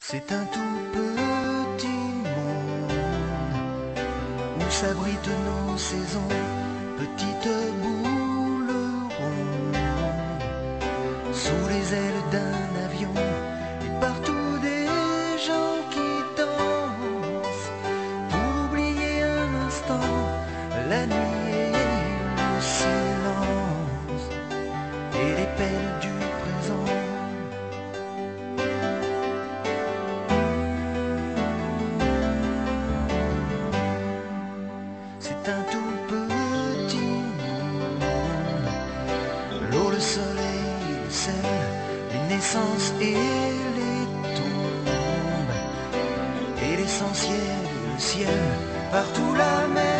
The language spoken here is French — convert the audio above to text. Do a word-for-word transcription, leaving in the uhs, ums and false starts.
C'est un tout petit monde où s'abritent nos saisons, petites boules rondes, sous les ailes d'un avion, et partout des gens qui dansent, pour oublier un instant la nuit et le silence, et les peines du présent. C'est un tout petit monde, l'eau, le soleil, le sel, les naissances et les tombes, et l'essentiel, le ciel, partout la mer.